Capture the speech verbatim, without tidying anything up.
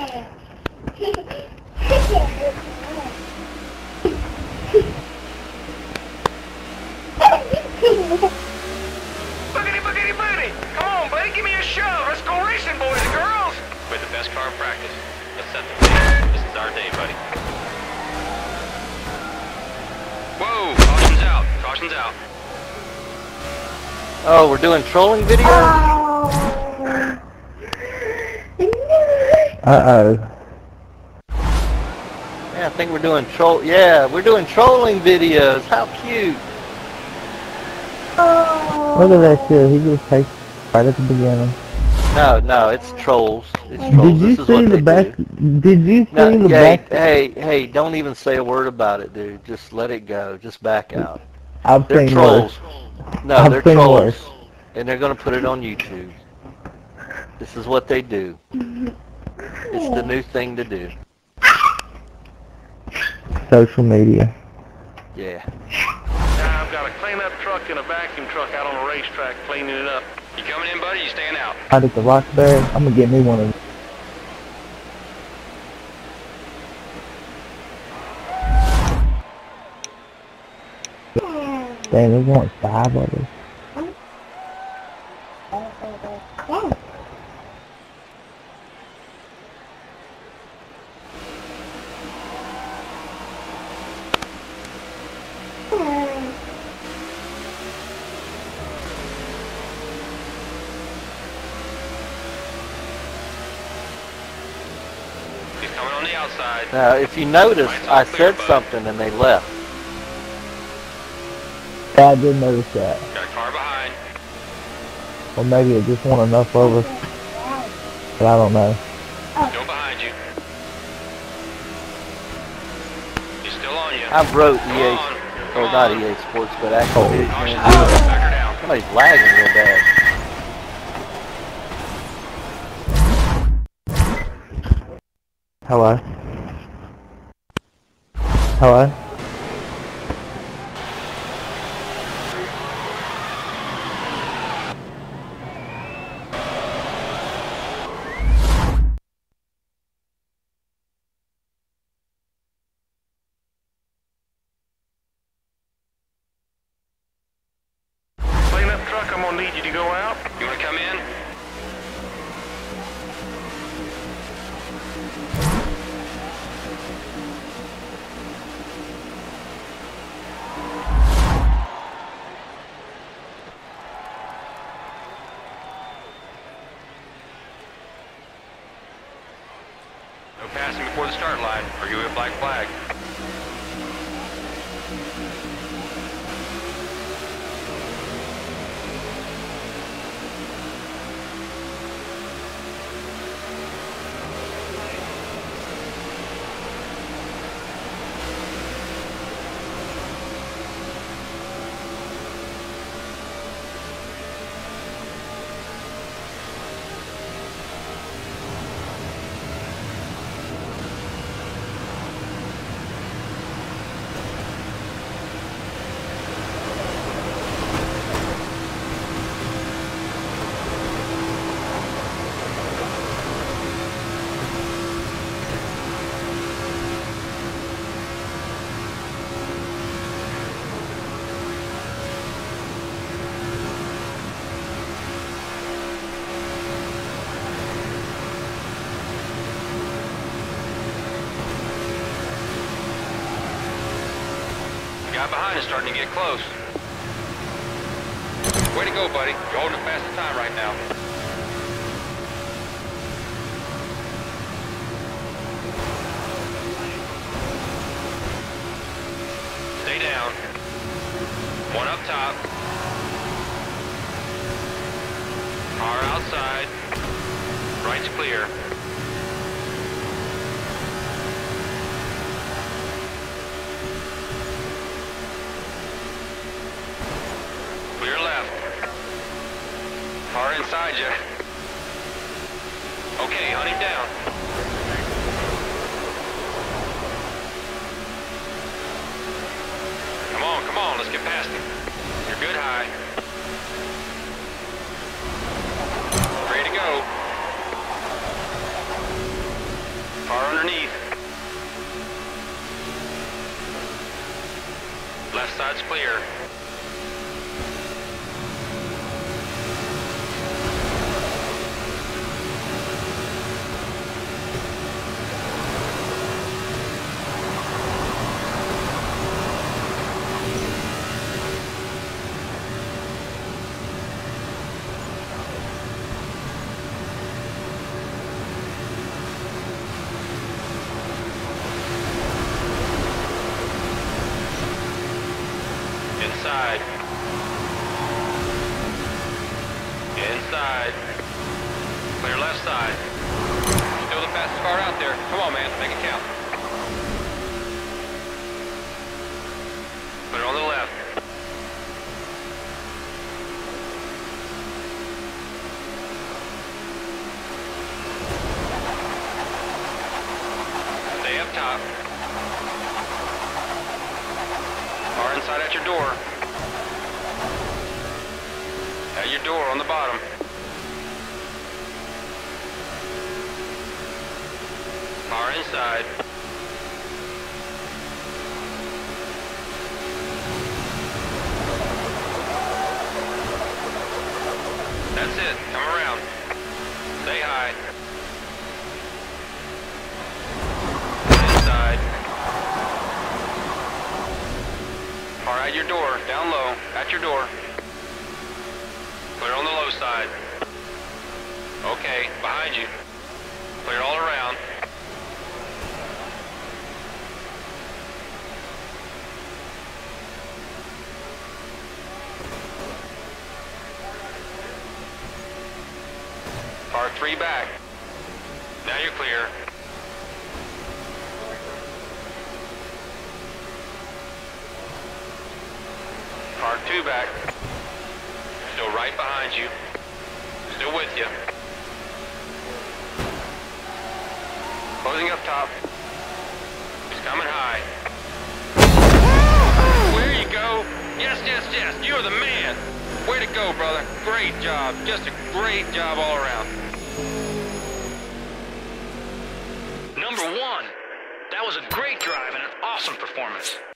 Boogity, boogity, booty! Come on, buddy, give me a shove. Let's go racing, boys and girls. With the best car in practice. Let's set the pace. This is our day, buddy. Whoa! Caution's out. Caution's out. Oh, we're doing trolling video? Uh-oh. Yeah, I think we're doing troll. Yeah, we're doing trolling videos. How cute! Look at that shit. He just takes right at the beginning. No, no, it's trolls. It's trolls. Did you this is see what the they back? do. Did you see No, the hey, back? hey, hey! Don't even say a word about it, dude. Just let it go. Just back out. I've They're seen trolls. worse. No, I've they're seen trolls, worse. and they're gonna put it on YouTube. This is what they do. It's the new thing to do. Social media. Yeah. Now I've got a clean-up truck and a vacuum truck out on the racetrack cleaning it up. You coming in, buddy? You staying out? Out at the Roxbury. I'm gonna get me one of them. Dang, there's only five of us. He's coming on the outside. Now, if you notice, I said something and they left. Yeah, I did notice that. Got a car behind. Or maybe it just went enough over. But I don't know. Still behind you. He's still on you. I wrote E A, Come on. or Come not on. E A Sports, but actually, Caution's out. Back her down. somebody's lagging real bad. Hello? Hello? Clean-up truck, I'm gonna need you to go out. You want to come in? No passing before the start line, or you have black flag. The guy behind is starting to get close. Way to go, buddy. You're holding a fast time right now. Stay down. One up top. Car outside. Right's clear. Clear left. Car inside you. Okay, hunt him down. Come on, come on, let's get past him. You're good high. Ready to go. underneath. Left side's clear. Inside. Inside. Clear left side. Still the fastest car out there. Come on, man. Make it count. Clear on the left. Stay up top. Car inside at your door. At your door on the bottom. Car inside. That's it. Come around. Stay high. Inside. Car at your door. Down low. At your door. Clear on the low side. Okay, behind you. Clear all around. Car three back. Now you're clear. Car two back. Still right behind you. Still with you. Closing up top. He's coming high. There you go. Yes, yes, yes. You're the man. Way to go, brother. Great job. Just a great job all around. Number one. That was a great drive and an awesome performance.